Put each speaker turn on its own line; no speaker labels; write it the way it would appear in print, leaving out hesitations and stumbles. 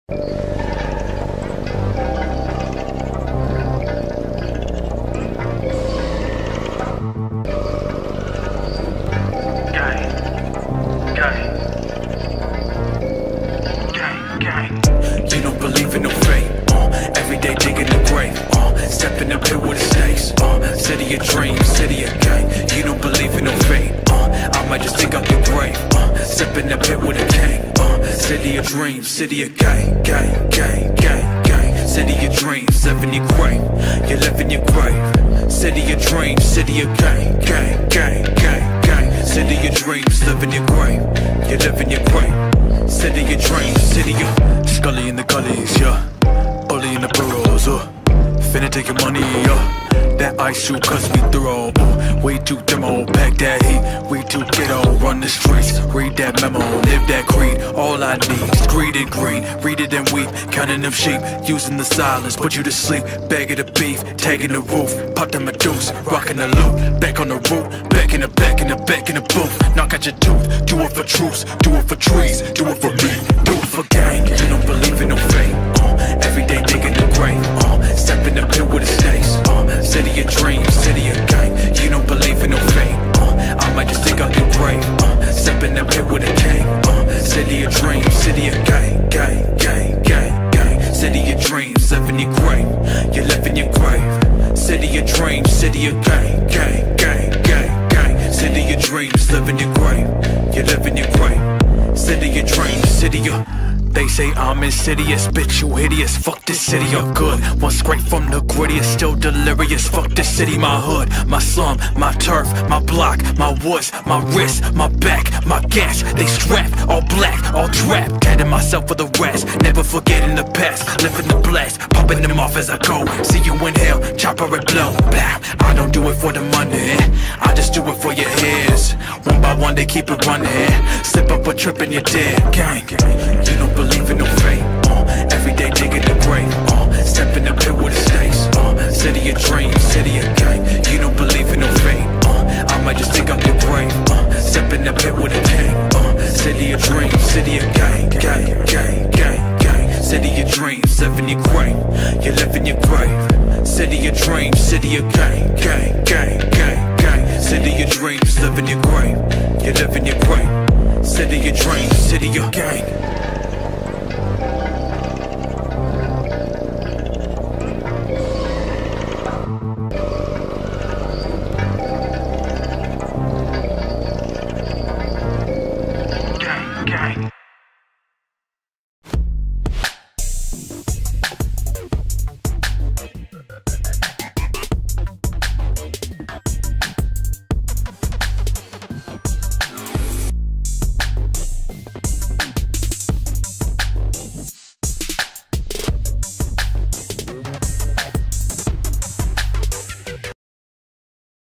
You don't believe in no fate, every day digging the grave, stepping up here with the snakes, city of dreams, city of gang. You don't believe in no fate, I might just dig up your grave, stepping up here with a gang, city of dreams, city of gang, gang, gang, gang, gang. City of dreams, live in your grave, you live in your grave. City of dreams, city of gang, gang, gang, gang, gang. City of dreams, live in your grave, you live in your grave. City of dreams, city of Scully in the gullies, yeah. Bully in the burrows, finna take your money, yeah. That ice shoot cause we thorough, way too demo. Pack that heat, we too ghetto. Run the streets, read that memo, live that creed. All I need is greed and green. Read it and weep, counting them sheep. Using the silence, put you to sleep. Bagging the beef, tagging the roof. Pop the Medusa, rocking the loop. Back on the roof, back in the back in the back in the booth. Knock out your tooth, do it for truce. Do it for trees, do it for me. Do it for gang, you don't believe in no fate. Every day digging the grave, stepping up here with the snakes. City of dreams, city of gang. You don't believe in no fate, I might just dig up your grave, stepping up here with a gang. City of dreams, city of gang, gang, gang, gang, gang. City of dreams, live in your grave, you live in your grave. City of dreams, city of gang, gang, gang, gang, gang. City of dreams, live in your grave, you live in your grave. City of dreams, city of They say I'm insidious, bitch, you hideous. Fuck this city, I'm good. One scrape from the grittiest, still delirious. Fuck this city, my hood, my slum, my turf, my block, my woods, my wrist, my back, my gas. They strapped, all black, all trapped. Catting myself for the rest, never forgetting the past. Living the blast, popping them off as I go. See you in hell, chopper and blow. Bow. I don't do it for the money, I just do it for your ears. One by one they keep it running. Slip up or trip and you're dead. Gang, you don't believe in no fate, every day digging the grave, stepping up here with the snakes. City of dreams, city of gang. You don't believe in no fate, I might just dig up your grave, stepping up here with a gang. City of dreams, city of gang, gang, gang, gang, gang. City of dreams, live in your grave, you live in your grave. City of dreams, city of gang, gang, gang, gang, gang. City of dreams, live in your grave, you live in your grave. City of dreams, city of gang.